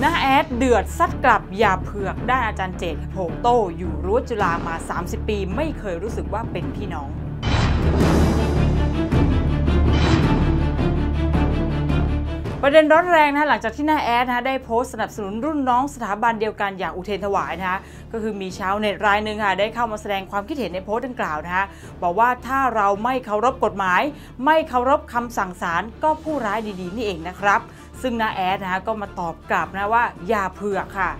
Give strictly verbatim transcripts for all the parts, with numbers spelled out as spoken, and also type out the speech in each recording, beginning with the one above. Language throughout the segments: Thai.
น้าแอดเดือดซัดกลับอย่าเผือกด้านอาจารย์เจตโผงโต้อยู่รั้วจุฬามาสามสิบปีไม่เคยรู้สึกว่าเป็นพี่น้องประเด็นร้อนแรงนะหลังจากที่น้าแอดนะได้โพสต์สนับสนุนรุ่นน้องสถาบันเดียวกันอย่างอุเทรนถวายนะคะก็คือมีชาวเน็ตรายหนึ่งค่ะได้เข้ามาแสดงความคิดเห็นในโพสต์ดังกล่าวนะคะบอกว่าถ้าเราไม่เคารพกฎหมายไม่เคารพคำสั่งศาลก็ผู้ร้ายดีๆนี่เองนะครับซึ่งน้าแอดนะคะก็มาตอบกลับนะว่าอย่าเผือกค่ะ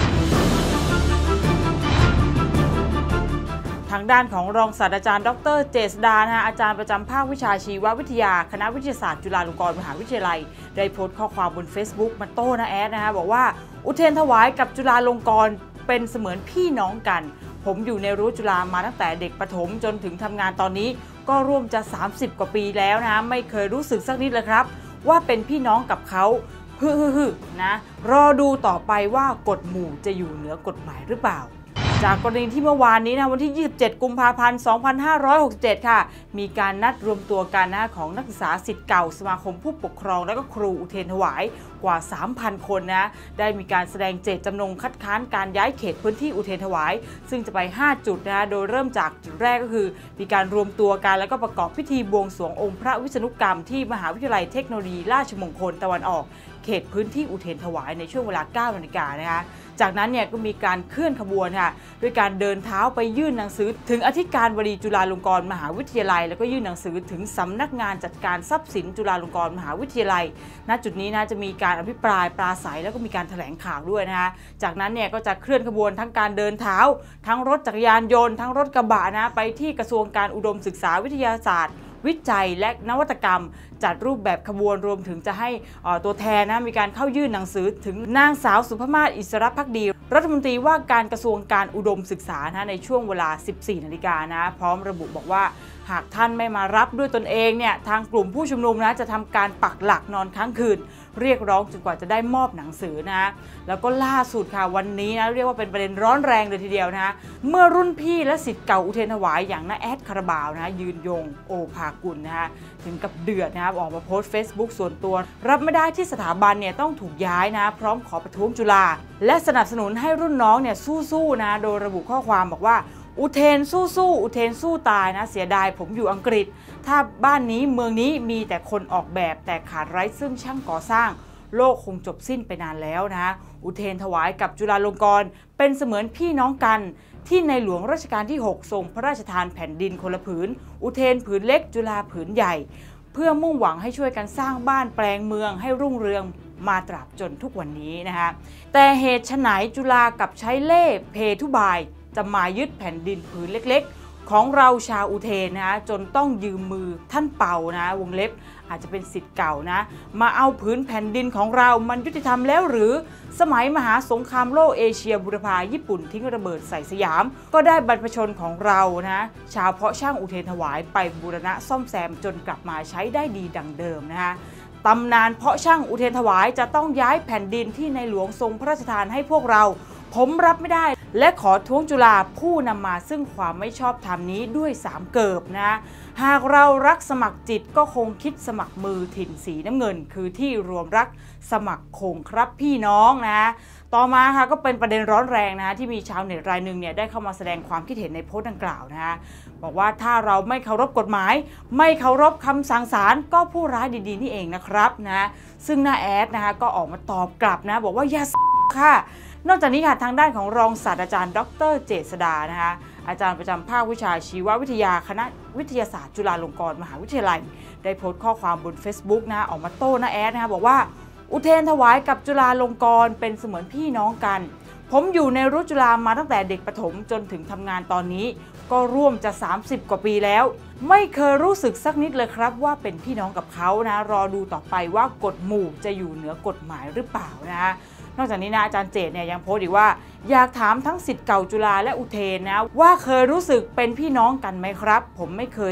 ทางด้านของรองศาสตราจารย์ดรเจษฎานะอาจารย์ประจำภาควิชาชีววิทยาคณะวิทยาศาสตร์จุฬาลงกรณ์มหาวิทยาลัยได้โพสต์ข้อความบน Facebook มาโต้น้าแอดนะคะบอกว่าอุเทรนถวายกับจุฬาลงกรณ์เป็นเสมือนพี่น้องกันผมอยู่ในรั้วจุฬามาตั้งแต่เด็กประถมจนถึงทำงานตอนนี้ก็ร่วมจะสามสิบกว่าปีแล้วนะไม่เคยรู้สึกสักนิดเลยครับว่าเป็นพี่น้องกับเขาฮึๆๆนะรอดูต่อไปว่ากฎหมู่จะอยู่เหนือกฎหมายหรือเปล่าจากกรณีที่เมื่อวานนี้นะวันที่ยี่สิบเจ็ดกุมภาพันธ์สองพันห้าร้อยหกสิบเจ็ดค่ะมีการนัดรวมตัวกันนะของนักศึกษาศิษย์เก่าสมาคมผู้ปกครองและก็ครูอุเทรนถวายกว่า สามพัน คนนะได้มีการแสดงเจตจำนงคัดค้านการย้ายเขตพื้นที่อุเทรนถวายซึ่งจะไปห้าจุดนะโดยเริ่มจากจุดแรกก็คือมีการรวมตัวกันแล้วก็ประกอบพิธีบวงสรวงองค์พระวิษณุกรรมที่มหาวิทยาลัยเทคโนโลยีราชมงคลตะวันออกเขตพื้นที่อุเทรนถวายในช่วงเวลา เก้านาฬิกานะคะจากนั้นเนี่ยก็มีการเคลื่อนขบวนค่ะด้วยการเดินเท้าไปยื่นหนังสือถึงอธิการบดีจุฬาลงกรณ์มหาวิทยาลัยแล้วก็ยื่นหนังสือถึงสำนักงานจัดการทรัพย์สินจุฬาลงกรณ์มหาวิทยาลัยณจุดนี้นะจะมีการอภิปรายปราศัยแล้วก็มีการแถลงข่าวด้วยนะคะจากนั้นเนี่ยก็จะเคลื่อนขบวนทั้งการเดินเท้าทั้งรถจักรยานยนต์ทั้งรถกระบะนะไปที่กระทรวงการอุดมศึกษาวิทยาศาสตร์วิจัยและนวัตกรรมจัดรูปแบบขบวนรวมถึงจะให้ตัวแทนนะมีการเข้ายื่นหนังสือถึงนางสาวสุภมาศอิสรภักดีรัฐมนตรีว่าการกระทรวงการอุดมศึกษานะในช่วงเวลา สิบสี่นาฬิกานะพร้อมระบุบอกว่าหากท่านไม่มารับด้วยตนเองเนี่ยทางกลุ่มผู้ชุมนุมนะจะทำการปักหลักนอนค้างคืนเรียกร้องจนกว่าจะได้มอบหนังสือนะแล้วก็ล่าสุดค่ะวันนี้นะเรียกว่าเป็นประเด็นร้อนแรงเลยทีเดียวนะเมื่อรุ่นพี่และศิษย์เก่าอุเทรนถวายอย่างน้าแอดคาราบาวนะยืนยงโอภากุลนะคะถึงกับเดือดนะครับออกมาโพสต์ Facebook ส่วนตัวรับไม่ได้ที่สถาบันเนี่ยต้องถูกย้ายนะพร้อมขอประท้วงจุฬาและสนับสนุนให้รุ่นน้องเนี่ยสู้ๆนะโดยระบุข้อความบอกว่าอุเทรนสู้ๆอุเทรนสู้ตายนะเสียดายผมอยู่อังกฤษถ้าบ้านนี้เมืองนี้มีแต่คนออกแบบแต่ขาดไร้ซึ่งช่างก่อสร้างโลกคงจบสิ้นไปนานแล้วนะอุเทรนถวายกับจุฬาลงกรณ์เป็นเสมือนพี่น้องกันที่ในหลวงรัชกาลที่หกทรงพระราชทานแผ่นดินคนละผืนอุเทรนผืนเล็กจุฬาผืนใหญ่เพื่อมุ่งหวังให้ช่วยกันสร้างบ้านแปลงเมืองให้รุ่งเรืองมาตราบจนทุกวันนี้นะคะแต่เหตุไฉนจุฬากับใช้เล่ห์เพทุบายจะมายึดแผ่นดินผืนเล็กๆของเราชาวอุเทรนนะจนต้องยืมมือท่านเป่านะวงเล็บอาจจะเป็นศิษย์เก่านะมาเอาผืนแผ่นดินของเรามันยุติธรรมแล้วหรือสมัยมหาสงครามโลกเอเชียบุรพาญี่ปุ่นทิ้งระเบิดใส่สยามก็ได้บรรพชนของเรานะชาวเพาะช่างอุเทรนถวายไปบูรณะซ่อมแซมจนกลับมาใช้ได้ดีดังเดิมนะคะตำนานเพาะช่างอุเทรนถวายจะต้องย้ายแผ่นดินที่ในหลวงทรงพระราชทานให้พวกเราผมรับไม่ได้และขอท้วงจุฬาผู้นำมาซึ่งความไม่ชอบธรรมนี้ด้วยสามเกิบนะหากเรารักสมัครจิตก็คงคิดสมัครมือถิ่นสีน้ำเงินคือที่รวมรักสมัครคงครับพี่น้องนะต่อมาค่ะก็เป็นประเด็นร้อนแรงนะที่มีชาวเน็ตรายหนึ่งเนี่ยได้เข้ามาแสดงความคิดเห็นในโพสต์ดังกล่าวนะบอกว่าถ้าเราไม่เคารพกฎหมายไม่เคารพคำสั่งศาลก็ผู้ร้ายดีๆนี่เองนะครับนะซึ่งน้าแอดนะคะก็ออกมาตอบกลับนะบอกว่าอย่าค่ะนอกจากนี้ค่ะทางด้านของรองศาสตราจารย์ดรเจษฎานะคะอาจารย์ประจำภาควิชาชีววิทยาคณะวิทยาศาสตร์จุฬาลงกรณ์มหาวิทยาลัยได้โพสต์ข้อความบน Facebook นะออกมาโต้น้าแอดนะคะบอกว่าอุเทรนถวายกับจุฬาลงกรณ์เป็นเสมือนพี่น้องกันผมอยู่ในรั้วจุฬามาตั้งแต่เด็กประถมจนถึงทำงานตอนนี้ก็ร่วมจะสามสิบกว่าปีแล้วไม่เคยรู้สึกสักนิดเลยครับว่าเป็นพี่น้องกับเขานะรอดูต่อไปว่ากฎหมู่จะอยู่เหนือกฎหมายหรือเปล่านะคะนอกจากนี้นะอาจารย์เจตเนี่ยยังโพสต์อีกว่าอยากถามทั้งศิษย์เก่าจุฬาและอุเทรนนะว่าเคยรู้สึกเป็นพี่น้องกันไหมครับผมไม่เคยนะ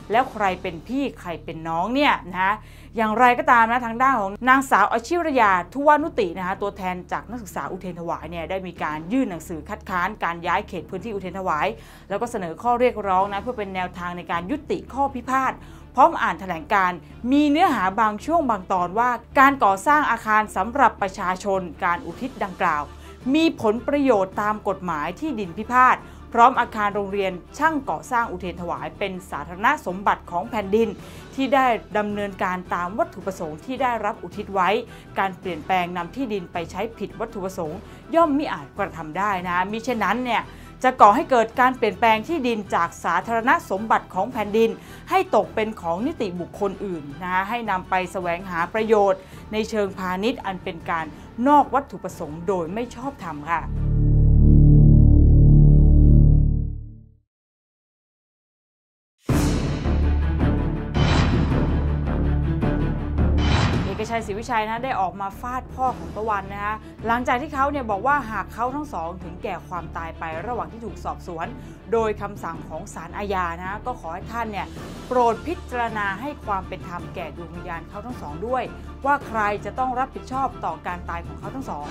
แล้วใครเป็นพี่ใครเป็นน้องเนี่ยนะอย่างไรก็ตามนะทางด้านของนางสาวอชิรยาทุวานุตินะคะตัวแทนจากนักศึกษาอุเทรนถวายเนี่ยได้มีการยื่นหนังสือคัดค้านการย้ายเขตพื้นที่อุเทรนถวายแล้วก็เสนอข้อเรียกร้องนะเพื่อเป็นแนวทางในการยุติข้อพิพาทพร้อมอ่านแถลงการมีเนื้อหาบางช่วงบางตอนว่าการก่อสร้างอาคารสำหรับประชาชนการอุทิศดังกล่าวมีผลประโยชน์ตามกฎหมายที่ดินพิพาทพร้อมอาคารโรงเรียนช่างก่อสร้างอุเทรนถวายเป็นสาธารณสมบัติของแผ่นดินที่ได้ดำเนินการตามวัตถุประสงค์ที่ได้รับอุทิศไว้การเปลี่ยนแปลงนำที่ดินไปใช้ผิดวัตถุประสงค์ย่อมมิอาจกระทำได้นะมิฉะนั้นเนี่ยจะก่อให้เกิดการเปลี่ยนแปลงที่ดินจากสาธารณสมบัติของแผ่นดินให้ตกเป็นของนิติบุคคลอื่นนะให้นำไปแสวงหาประโยชน์ในเชิงพาณิชย์อันเป็นการนอกวัตถุประสงค์โดยไม่ชอบธรรมค่ะเอกชัยศรีวิชัยนะได้ออกมาฟาดพ่อของตะวันนะคะหลังจากที่เขาเนี่ยบอกว่าหากเขาทั้งสองถึงแก่ความตายไประหว่างที่ถูกสอบสวนโดยคำสั่งของศาลอาญานะก็ขอให้ท่านเนี่ยโปรดพิจารณาให้ความเป็นธรรมแก่ดวงวิญญาณเขาทั้งสองด้วยว่าใครจะต้องรับผิดชอบต่อการตายของเขาทั้งสอง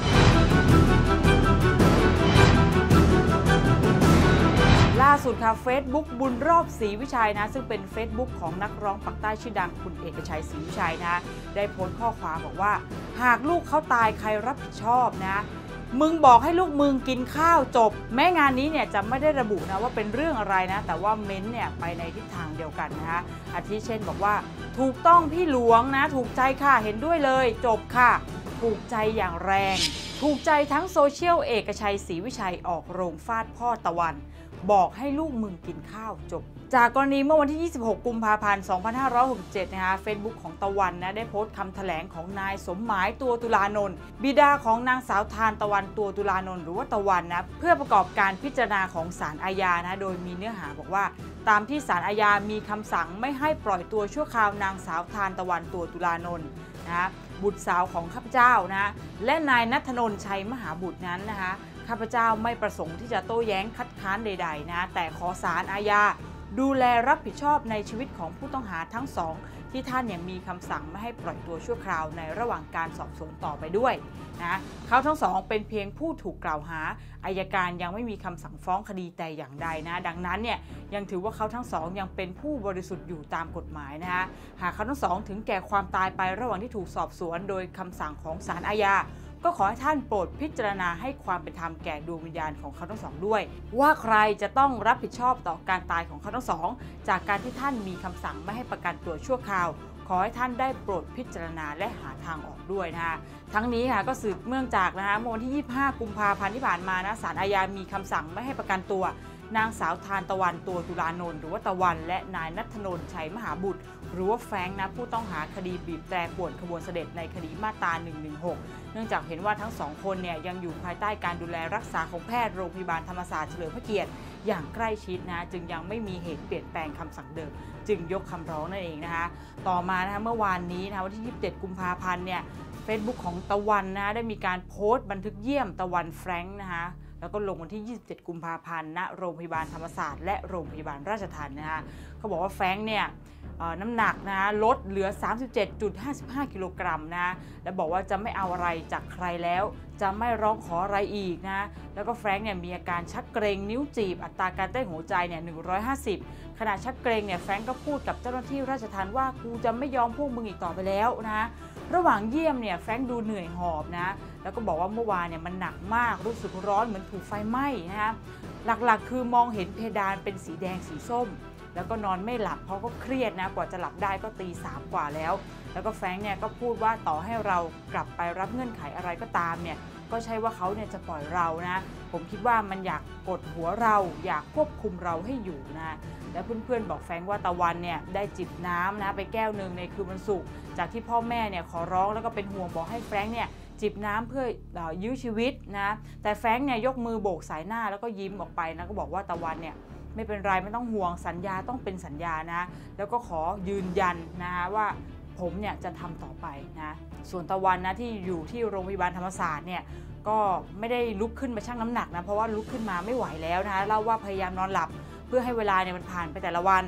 ล่าสุดค่ะ Facebook บุญรอบศรีวิชัยนะซึ่งเป็น Facebook ของนักร้องปักใต้ชื่อดังคุณเอกชัยศรีวิชัยนะได้โพสต์ข้อความบอกว่าหากลูกเขาตายใครรับผิดชอบนะมึงบอกให้ลูกมึงกินข้าวจบแม้งานนี้เนี่ยจะไม่ได้ระบุนะว่าเป็นเรื่องอะไรนะแต่ว่าเม้นเนี่ยไปในทิศทางเดียวกันนะคะอาทิเช่นบอกว่าถูกต้องพี่หลวงนะถูกใจค่ะเห็นด้วยเลยจบค่ะถูกใจอย่างแรงถูกใจทั้งโซเชียลเอกชัยศรีวิชัยออกโรงฟาดพ่อตะวันบอกให้ลูกมึงกินข้าวจบจากกรณีเมื่อวันที่ยี่สิบหกกุมภาพันธ์สองพันห้าร้อยหกสิบเจ็ดนะคะเฟซบุ๊กของตะวันนะได้โพสต์คำแถลงของนายสมหมายตัวตุลานนท์บิดาของนางสาวทานตะวันตัวตุลานนท์หรือว่าตะวันนะเพื่อประกอบการพิจารณาของศาลอาญานะโดยมีเนื้อหาบอกว่าตามที่ศาลอาญามีคำสั่งไม่ให้ปล่อยตัวชั่วคราวนางสาวทานตะวันตัวตุลานนท์นะบุตรสาวของข้าพเจ้านะและนายณัฐนนท์ชัยมหาบุตรนั้นนะคะข้าพเจ้าไม่ประสงค์ที่จะโต้แย้งคัดค้านใดๆนะแต่ขอศาลอาญาดูแลรับผิดชอบในชีวิตของผู้ต้องหาทั้งสองที่ท่านเนี่ยมีคำสั่งไม่ให้ปล่อยตัวชั่วคราวในระหว่างการสอบสวนต่อไปด้วยนะเขาทั้งสองเป็นเพียงผู้ถูกกล่าวหาอัยการยังไม่มีคำสั่งฟ้องคดีแต่อย่างใดนะดังนั้นเนี่ยยังถือว่าเขาทั้งสองยังเป็นผู้บริสุทธิ์อยู่ตามกฎหมายนะคะหากเขาทั้งสองถึงแก่ความตายไประหว่างที่ถูกสอบสวนโดยคำสั่งของศาลอาญาก็ขอให้ท่านโปรดพิจารณาให้ความเป็นธรรมแก่ดวงวิญญาณของเขาทั้งสองด้วยว่าใครจะต้องรับผิดชอบต่อการตายของเขาทั้งสองจากการที่ท่านมีคำสั่งไม่ให้ประกันตัวชั่วคราวขอให้ท่านได้โปรดพิจารณาและหาทางออกด้วยนะคะทั้งนี้ค่ะก็สืบเนื่องจากนะคะเมื่อวันที่ยี่สิบห้ากุมภาพันธ์ที่ผ่านมานะศาลอาญามีคำสั่งไม่ให้ประกันตัวนางสาวทานตะวันตัวตุลานนท์หรือว่าตะวันและนายณัฐนนท์ชัยมหาบุตรหรือว่าแฟรงค์นะผู้ต้องหาคดีบีบแตรป่วนขบวนเสด็จในคดีมาตราหนึ่งหนึ่งหกเนื่องจากเห็นว่าทั้งสองคนเนี่ยยังอยู่ภายใต้การดูแลรักษาของแพทย์โรงพยาบาลธรรมศาสตร์เฉลิมพระเกียรติอย่างใกล้ชิดนะจึงยังไม่มีเหตุเปลี่ยนแปลงคำสั่งเดิมจึงยกคำร้องนั่นเองนะคะต่อมานะคะเมื่อวานนี้นะคะวันที่ยี่สิบเจ็ดกุมภาพันธ์เนี่ยเฟซบุ๊กของตะวันนะได้มีการโพสต์บันทึกเยี่ยมตะวันแฟรงค์นะคะแล้วก็ลงวันที่ยี่สิบเจ็ดกุมภาพันธ์ณโรงพยาบาลธรรมศาสตร์และโรงพยาบาลราชทัณฑ์นะคะเขาบอกว่าแฟรงค์เนี่ยน้ำหนักนะลดเหลือ สามสิบเจ็ดจุดห้าสิบห้า กิโลกรัมนะและบอกว่าจะไม่เอาอะไรจากใครแล้วจะไม่ร้องขออะไรอีกนะแล้วก็แฟรงค์เนี่ยมีอาการชักเกร็งนิ้วจีบอัตราการเต้นหัวใจเนี่ยหนึ่งร้อยห้าสิบขณะชักเกร็งเนี่ยแฟรงค์ก็พูดกับเจ้าหน้าที่ราชทัณฑ์ว่ากูจะไม่ยอมพวกมึงอีกต่อไปแล้วนะระหว่างเยี่ยมเนี่ยแฟรงค์ดูเหนื่อยหอบนะแล้วก็บอกว่าเมื่อวานเนี่ยมันหนักมากรู้สึกร้อนเหมือนถูกไฟไหม้นะหลักๆคือมองเห็นเพดานเป็นสีแดงสีส้มแล้วก็นอนไม่หลับเพราะก็เครียดนะกว่าจะหลับได้ก็ตีสามกว่าแล้วแล้วก็แฟรงค์เนี่ยก็พูดว่าต่อให้เรากลับไปรับเงื่อนไขอะไรก็ตามเนี่ยก็ใช่ว่าเขาเนี่ยจะปล่อยเรานะผมคิดว่ามันอยากกดหัวเราอยากควบคุมเราให้อยู่นะและเพื่อนๆบอกแฟรงค์ว่าตะวันเนี่ยได้จิบน้ำนะไปแก้วหนึ่งในคืนวันศุกร์จากที่พ่อแม่เนี่ยขอร้องแล้วก็เป็นห่วงบอกให้แฟรงค์เนี่ยจิบน้ำเพื่อยื้อชีวิตนะแต่แฟรงค์เนี่ยยกมือโบกสายหน้าแล้วก็ยิ้มออกไปนะก็บอกว่าตะวันเนี่ยไม่เป็นไรไม่ต้องห่วงสัญญาต้องเป็นสัญญานะแล้วก็ขอยืนยันนะว่าผมเนี่ยจะทำต่อไปนะส่วนตะวันนะที่อยู่ที่โรงพยาบาลธรรมศาสตร์เนี่ยก็ไม่ได้ลุกขึ้นมาชั่งน้ำหนักนะเพราะว่าลุกขึ้นมาไม่ไหวแล้วนะเล่าว่าพยายามนอนหลับเพื่อให้เวลาเนี่ยมันผ่านไปแต่ละวัน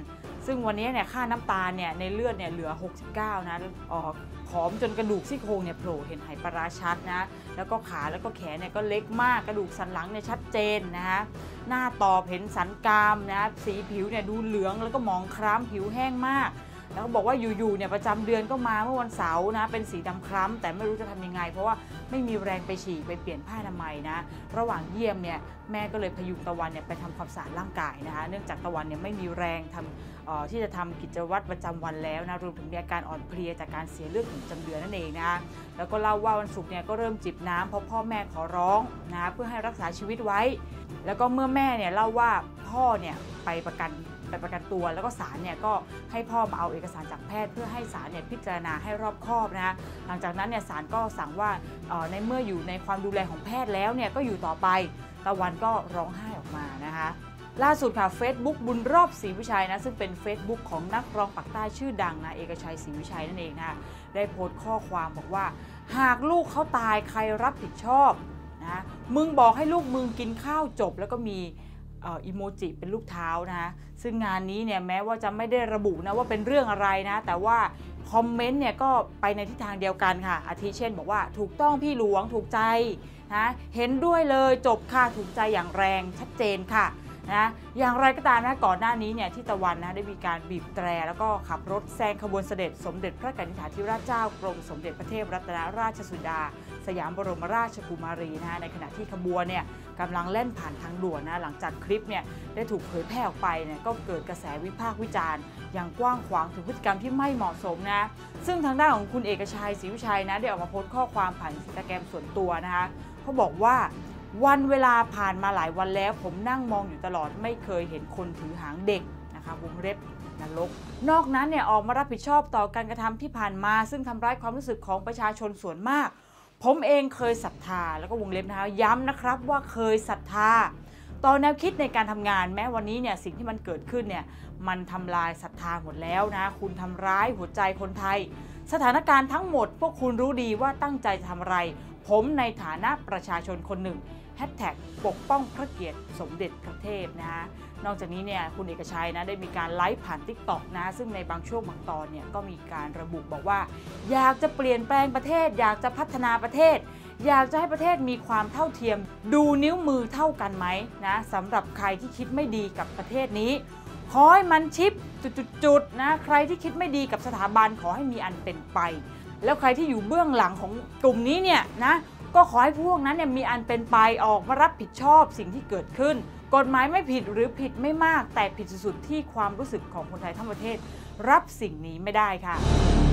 ซึ่งวันนี้เนี่ยค่าน้ำตาลเนี่ยในเลือดเนี่ยเหลือหกสิบเก้านะอ๋อผอมจนกระดูกซี่โครงเนี่ยโผล่เห็นไหปลาร้าชัดนะแล้วก็ขาแล้วก็แขนเนี่ยก็เล็กมากกระดูกสันหลังเนี่ยชัดเจนนะฮะหน้าตอบเห็นสันกรามนะสีผิวเนี่ยดูเหลืองแล้วก็หมองคล้ำผิวแห้งมากแล้วก็บอกว่าอยู่ๆเนี่ยประจำเดือนก็มาเมื่อวันเสาร์นะเป็นสีดำคล้ำแต่ไม่รู้จะทำยังไงเพราะว่าไม่มีแรงไปฉี่ไปเปลี่ยนผ้าอนามัยนะระหว่างเยี่ยมเนี่ยแม่ก็เลยพยุงตะวันเนี่ยไปทำความสะอาดร่างกายนะคะเนื่องจากตะวันเนี่ยไม่มีแรงทำที่จะทำกิจวัตรประจำวันแล้วนะรวมถึงมีอาการอ่อนเพลียจากการเสียเลือดถึงประจำเดือนนั่นเองนะแล้วก็เล่าว่าวันศุกร์เนี่ยก็เริ่มจิบน้ำเพราะพ่อแม่ขอร้องนะเพื่อให้รักษาชีวิตไว้แล้วก็เมื่อแม่เนี่ยเล่าว่าพ่อเนี่ยไปประกันไปประกันตัวแล้วก็ศาลเนี่ยก็ให้พ่อมาเอาเอกสารจากแพทย์เพื่อให้ศาลเนี่ยพิจารณาให้รอบคอบนะหลังจากนั้นเนี่ยศาลก็สั่งว่าในเมื่ออยู่ในความดูแลของแพทย์แล้วเนี่ยก็อยู่ต่อไปตะวันก็ร้องไห้ออกมานะคะล่าสุดค่ะ Facebook บุญรอบศรีวิชัยนะซึ่งเป็น Facebook ของนักร้องปากใต้ชื่อดังนะเอกชัยศรีวิชัยนั่นเองนะได้โพสต์ข้อความบอกว่าหากลูกเขาตายใครรับผิดชอบนะมึงบอกให้ลูกมึงกินข้าวจบแล้วก็มีอีโมจิเป็นรูปเท้านะซึ่งงานนี้เนี่ยแม้ว่าจะไม่ได้ระบุนะว่าเป็นเรื่องอะไรนะแต่ว่าคอมเมนต์เนี่ยก็ไปในทิศทางเดียวกันค่ะอาทิเช่นบอกว่าถูกต้องพี่หลวงถูกใจนะเห็นด้วยเลยจบค่ะถูกใจอย่างแรงชัดเจนค่ะนะอย่างไรก็ตามนะก่อนหน้านี้เนี่ยที่ตะวันนะได้มีการบีบแตรแล้วก็ขับรถแซงขบวนเสด็จสมเด็จพระกนิษฐาธิราชเจ้ากรมสมเด็จพระเทพรัตนราชสุดาสยามบรมราชกุมารีนะในขณะที่ขบวนเนี่ยกำลังเล่นผ่านทางด่วนนะหลังจากคลิปเนี่ยได้ถูกเผยแพร่ออกไปเนี่ยก็เกิดกระแสวิพากษ์วิจารณ์อย่างกว้างขวางถึงพฤติกรรมที่ไม่เหมาะสมนะซึ่งทางด้านของคุณเอกชัยศรีวิชัยนะได้ออกมาโพสต์ข้อความผ่านอินสตาแกรมส่วนตัวนะคะเขาบอกว่าวันเวลาผ่านมาหลายวันแล้วผมนั่งมองอยู่ตลอดไม่เคยเห็นคนถือหางเด็กนะคะวงเล็บนรกนอกนั้นเนี่ยออกมารับผิดชอบต่อการกระทำที่ผ่านมาซึ่งทำร้ายความรู้สึกของประชาชนส่วนมากผมเองเคยศรัทธาแล้วก็วงเล็บนะคะย้ำนะครับว่าเคยศรัทธาต่อแนวคิดในการทำงานแม้วันนี้เนี่ยสิ่งที่มันเกิดขึ้นเนี่ยมันทำลายศรัทธาหมดแล้วนะคุณทำร้ายหัวใจคนไทยสถานการณ์ทั้งหมดพวกคุณรู้ดีว่าตั้งใจจะทำอะไรผมในฐานะประชาชนคนหนึ่งแฮชแท็กปกป้องพระเกียรติสมเด็จพระเทพนะฮะนอกจากนี้เนี่ยคุณเอกชัยนะได้มีการไลฟ์ผ่าน ติ๊กต็อก นะซึ่งในบางช่วงบางตอนเนี่ยก็มีการระบุบอกว่าอยากจะเปลี่ยนแปลงประเทศอยากจะพัฒนาประเทศอยากจะให้ประเทศมีความเท่าเทียมดูนิ้วมือเท่ากันไหมนะสำหรับใครที่คิดไม่ดีกับประเทศนี้ขอให้มันชิปจุดๆนะใครที่คิดไม่ดีกับสถาบันขอให้มีอันเป็นไปแล้วใครที่อยู่เบื้องหลังของกลุ่มนี้เนี่ยนะก็ขอให้พวกนั้นเนี่ยมีอันเป็นไปออกมารับผิดชอบสิ่งที่เกิดขึ้นกฎหมายไม่ผิดหรือผิดไม่มากแต่ผิดสุดๆที่ความรู้สึกของคนไทยทั้งประเทศรับสิ่งนี้ไม่ได้ค่ะ